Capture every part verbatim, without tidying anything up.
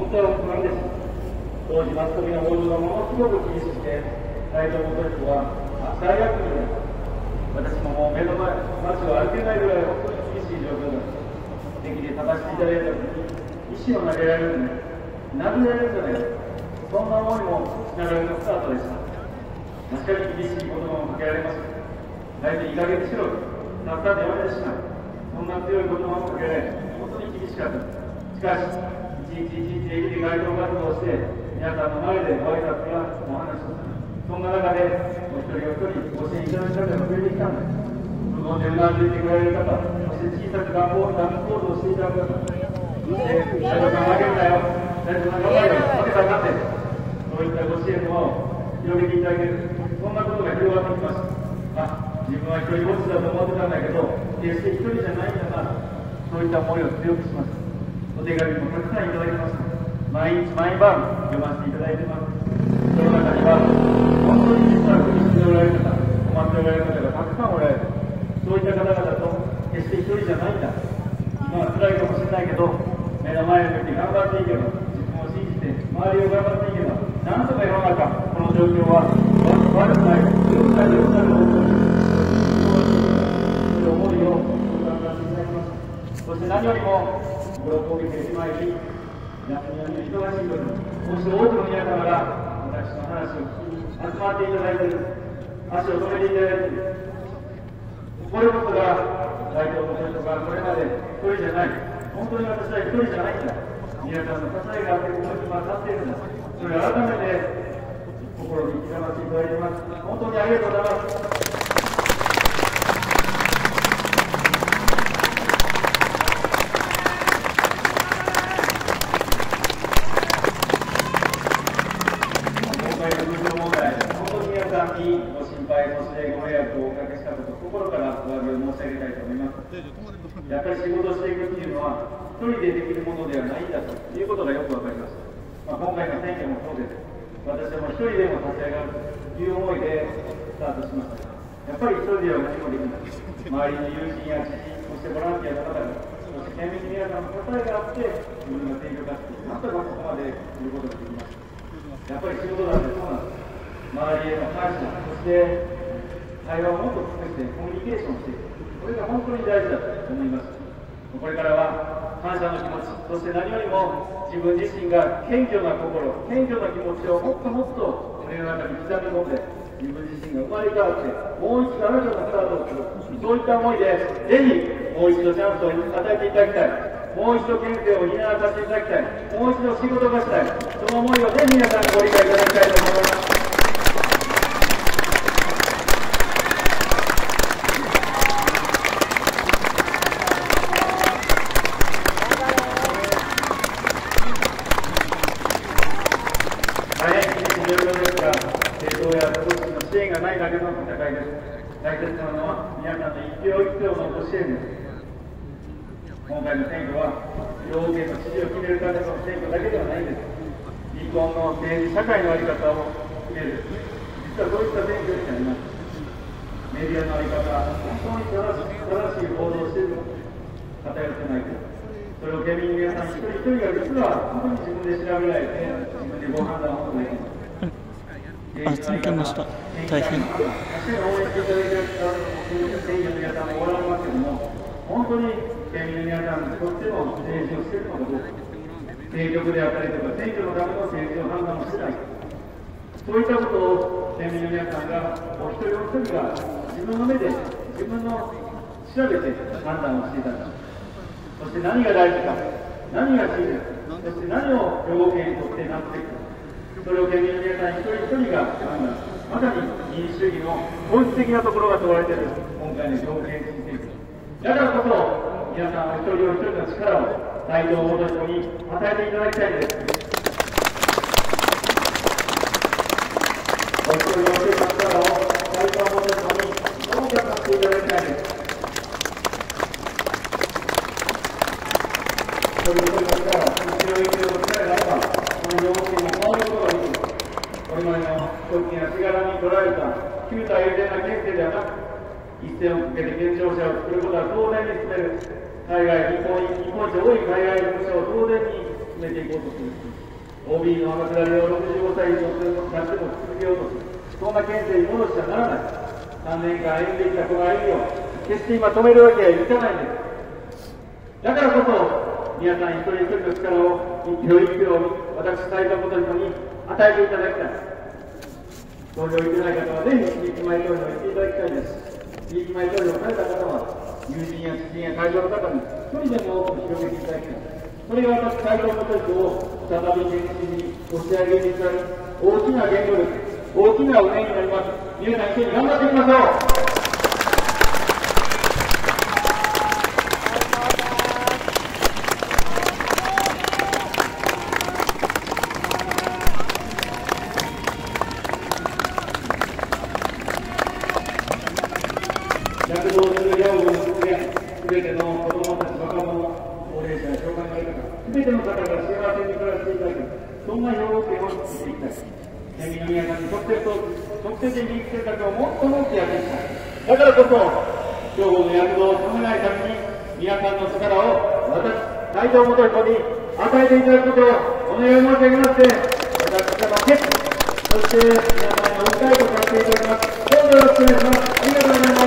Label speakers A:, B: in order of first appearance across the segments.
A: 本当は不安です。当時マスコミの報道がものすごく厳しくて、大統領府は大悪夢で、私ももう目の前、街を歩けないぐらい本当に厳しい状況だ。敵で立たせていただいたとき、石を投げられるんで、殴られるんじゃないか、そんな思いもしながらのスタートでした。確かに厳しい言葉もかけられました。大体いい加減にしろ、たったでやめてしまう、そんな強い言葉もかけられ、本当に厳しかった。しかし、一日一日駅で街頭活動をして、皆さんの前でご挨拶やお話をする。そんな中で、お一人お一人ご支援いただく方が増えてきたんです。無言でうなずいてくれる方、そして小さく願望、ダンス行動をしていただく方、そして、大丈夫か負けるなよ、大丈夫か頑張れよ、負けたら勝って、そういったご支援の輪を広げていただける、そんなことが広がってきました。あ、自分は一人ぼっちだと思ってたんだけど、決して一人じゃないんだな、そういった思いを強くします。お手紙もたくさんいただきました。毎日毎晩読ませていただいています。その中には、本当に実は苦しんでおられる方、困っておられる方がたくさんおられる。そういった方々と決して一人じゃないんだ。今は辛いかもしれないけど、目の前を見て頑張っていけば、自分を信じて周りを頑張っていけば、なんとか世の中、この状況は悪くない、良くない、良くなる方向に、そういう思いを頑張っていただきます。そして何よりも、この攻撃で前に、夏には忙しいのに、こうして多くの皆様が私の話を聞きに集まっていただいている、足を止めていただいている。これこそが大統領選とかこれまで一人じゃない、本当に私は一人じゃないんだ、皆さんの支えがあってここに今立っているんだ、それを改めて心に刻ませていただいています。本当にありがとうございます。ご心配、そしてご迷惑をおかけしたこと、心からお詫びを申し上げたいと思います。やっぱり仕事をしていくっていうのは、一人でできるものではないんだということがよく分かりました。まあ、今回の選挙もそうです。私はもう一人でも立ち上がるという思いでスタートしました。やっぱり一人では何もできない。周りの友人や知人、そしてボランティアの方々、そして県民の皆さんの支えがあって、自分が選挙活動、なんとかここまですることができました。やっぱり仕事だってそうなんです。周りへの感謝、そして対話をもっと含めてコミュニケーションしていく、これが本当に大事だと思います。これからは感謝の気持ち、そして何よりも自分自身が謙虚な心、謙虚な気持ちをもっともっと胸の中に刻み込んで、自分自身が生まれ変わって、もう一度新たなスタートをする、そういった思いで、ぜひもう一度チャンスを与えていただきたい。もう一度県政を担わさせていただきたい。もう一度仕事がしたい。その思いをぜひ皆さんご理解いただきたいと思います。大切なのは皆さんの一票一票のご支援です。今回の選挙は兵庫県の知事を決めるための選挙だけではないんです。日本の政治社会の在り方を決める、実はそういった選挙になります。メディアの在り方、本当に正しい正しい報道をしているのか、偏ってないか、それを県民の皆さん一人一人が実は本当に自分で調べられて自分でご判断を求めています。
B: あ、続けました。大変。
A: 応援していただいている選挙の皆さんもおられますけども、本当に県民の皆さんにとっても政治をしているのかどうか、政局であったりとか、選挙のための政治を判断をしてない、そういったことを県民の皆さんが、お一人お一人が自分の目で、自分の調べて判断をしていただく。そして何が大事か、何が真理か、そして何を兵庫県にとってなっていくか。それを県民の皆さん一人一人が判断、まさに民主主義の本質的なところが問われている今回の兵庫県知事選挙。だからこそ皆さんお一人お一人の力を大統領とに与えていただきたいです。お一人お一人の力を大統領とにどうかさせていただきたいです。一人お一人の力、一人一人の力があれば、この兵庫県を守ることができる。これまでの特権やしがらみに取られた旧態依然な県政ではなく、一線をかけて県庁舎を作ることは当然に進める。海外、日本日本一多い海外事務所を当然に進めていこうとする。オービー の天下りをろくじゅうごさい以上になっても続けようとする。そんな県政に戻しちゃならない。さんねんかん歩んできたこの歩みを決して今止めるわけはいかないんです。だからこそ皆さん一人一人の力を一票一票私斉藤元彦に与えていただきたい。投票いけない方はぜひ地域前投票をしていただきたいです。地域前投票をされた方は友人や知人や会場の方に一人でも多く広げていただきたい。それが私斉藤元彦を再び現実に押し上げていただき大きな原動力、大きな腕になります。皆さん一緒に頑張っていきましょう。躍動する養護の実現、すべての子どもたち、若者、高齢者、障害のある方、すべての方が幸せに暮らしていただく、そんな兵庫県を作っていきたい。県民の皆さんに直接と直接に生き生活をもっともっとやっていきたい。だからこそ、兵庫の躍動を止めないために、皆さんの力を私、斉藤元彦に与えていただくことをお願い申し上げまして、私からの決意、そして皆さんにお訴えとさせていただきます。どうぞよろしくお願いします。ありがとうございます。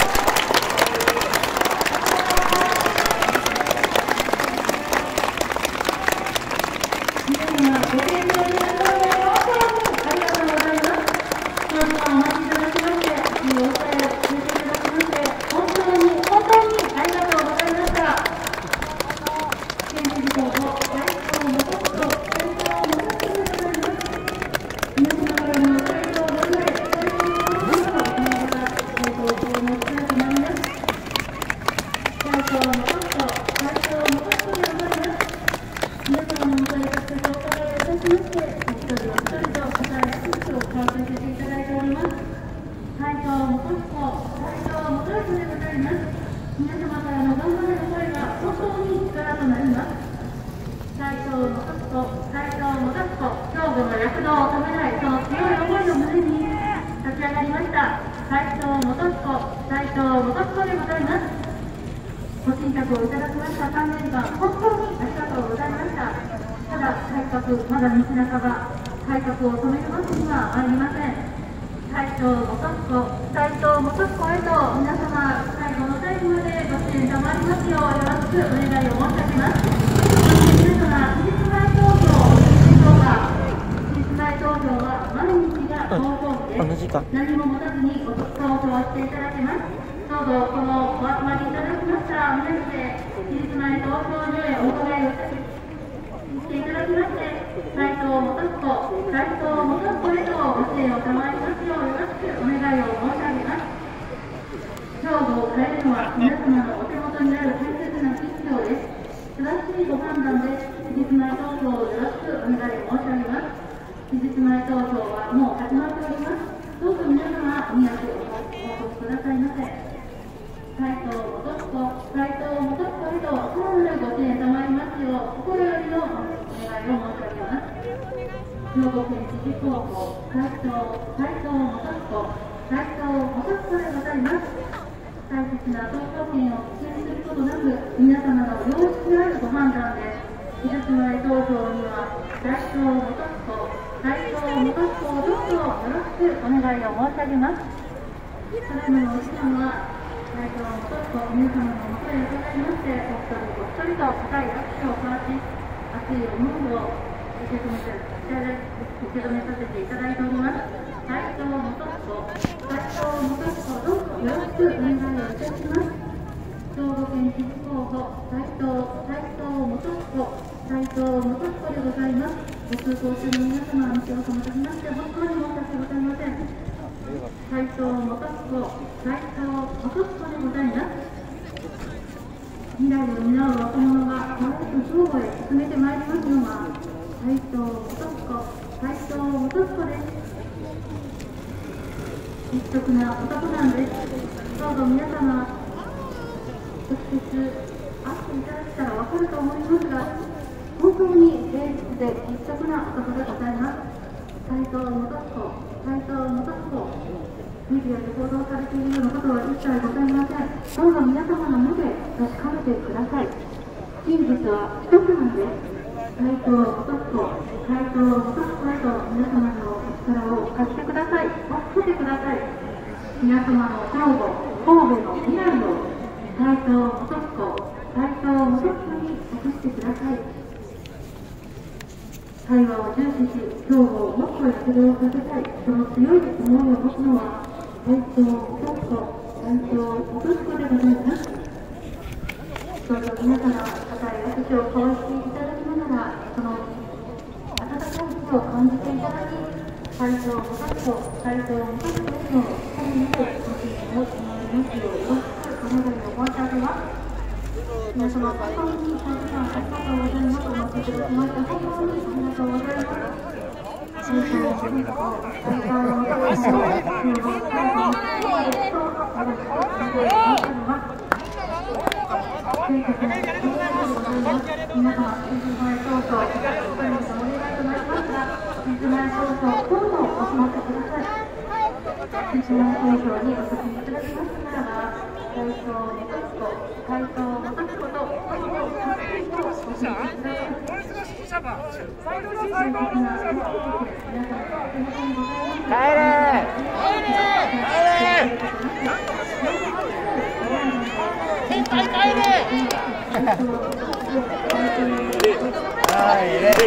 C: ご信託をいただきましたさんねんかん、本当にありがとうございました。ただ、改革、まだ道半ば、改革を止めるわけにはまいりません。斉藤元彦、斉藤元彦へと皆様、最後の最後までご支援賜りますよう、よろしくお願いを申し上げます。そして皆様、期日前投票をお聞きでしょうか。期日前投票は、毎日が投票日です。何も持たずにご投票していただけます。どうぞこのお集まりいただきました皆さんで期日前投票所へお伺いをしていただきまして、斉藤元彦、斉藤元彦へとご支援を賜りますようよろしくお願いを申し上げます。兵庫を変えるのは皆様のお手元にある大切な必要です。正しいご判断で期日前投票をよろしくお願いを申し上げます。期日前投票はもう始まっております。どうぞ皆様に足をお越しくださいませ。斉藤元彦、斉藤元彦へとさらなるご支援賜りますよう心よりのお願いを申し上げます。兵庫県知事候補、斉藤、斉藤元彦、斉藤元彦でございます。大切な投票権を危険することなく、皆様の良識あるご判断で、期日前投票には斉藤元彦、斉藤元彦をどうぞよろしくお願いを申し上げます。それらのお時間は斉藤元彦、皆様のもとへ伺いまして、お一人お一人と固い握手を交わし、熱い思いを受け止めて受け止めさせていただいております。斉藤元彦、斉藤元彦、どうぞよろしくお願いをいたします。兵庫県知事候補、斉藤、斉藤元彦、斉藤元彦でございます。ご通行中の皆様、道をお待たせまして、本当に申し訳ございません。斉藤元彦、斉藤元彦でございます。未来を担う若者が可愛く兵庫へ進めてまいりますのは斉藤元彦、斉藤元彦です。実直な男なんです。どうぞ皆様、直接会っていただけたら分かると思いますが、本当に誠実で実直な男でございます。斉藤元彦、斉藤元彦、メディアで報道されているようなことは一切ございません。どうぞ皆様の目で確かめてください。真実は一つなんです。 斉藤元彦、斉藤元彦へと皆様の力を貸してください、助けてください。皆様の兵庫、神戸の未来を斉藤元彦、斉藤元彦に託してください。対話を重視し、兵庫をもっと躍動させたい、その強い思いを持つのは斉藤元彦、斉藤元彦でございます。どうぞ皆様、固い握手を交わしていただきながら、その温かい日を感じていただき、斉藤元彦、斉藤元彦への神にてご支援をつなぎますようよろしくお願いを申し上げます。皆様、本当に大変ありがとうございます。お待ちいただきまして、本当にありがとうございます。斉藤元彦、斉藤元彦の皆様、全国の皆様、水前等々、お願いとなりますが、水前等々、どうぞお済ませください。水前等々にお進みいただきましたならば、斉藤元彦、斉藤元彦と、そのお進みいただきました。帰れ先輩帰れ帰れ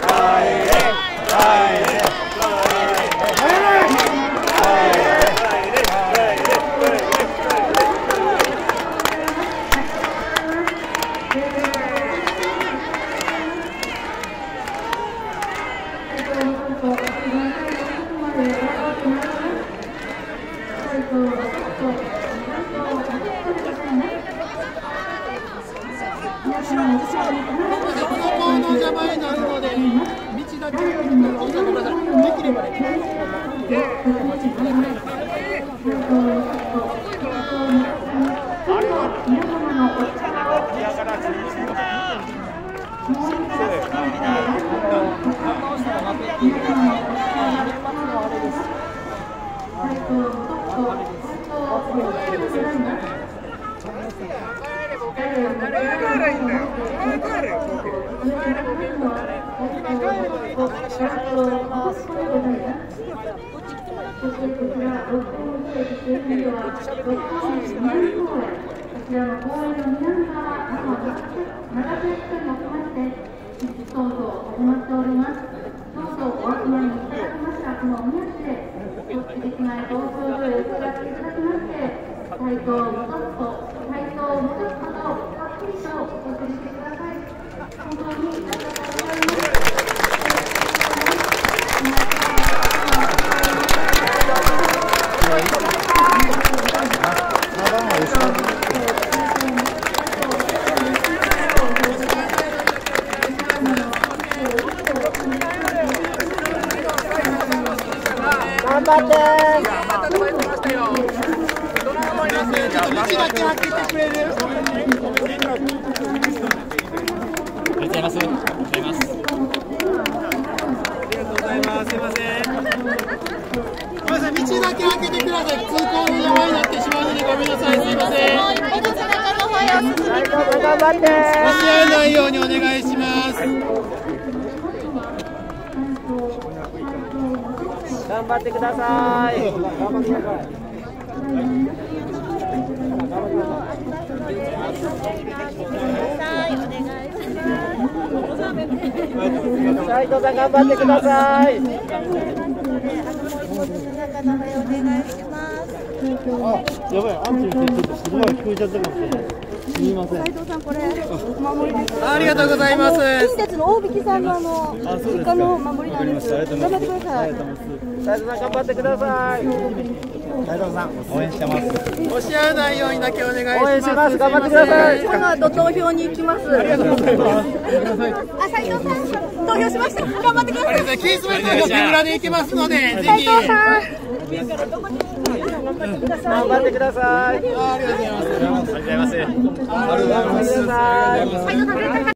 C: 頑張ってください。斉藤さん頑張ってください。あ、やばい、アンチの人ちょっとすごい聞こえちゃったかもしれない。すみません。斉藤さんこれお守りです。ありがとうございます。近鉄の大引さんのあの実家の守りなんです。頑張ってください。斉藤さん頑張ってください。斉藤さん応援してます。押し合わないようにだけお願いします。応援します。頑張ってください。この後投票に行きます。ありがとうございます。あ、斉藤さん投票しました。頑張ってください。キースメ投票手ぶらで行きますので、ぜひ。斉藤さん。頑張ってください。ありがとうございます。ありがとうございます。ありがとうございます。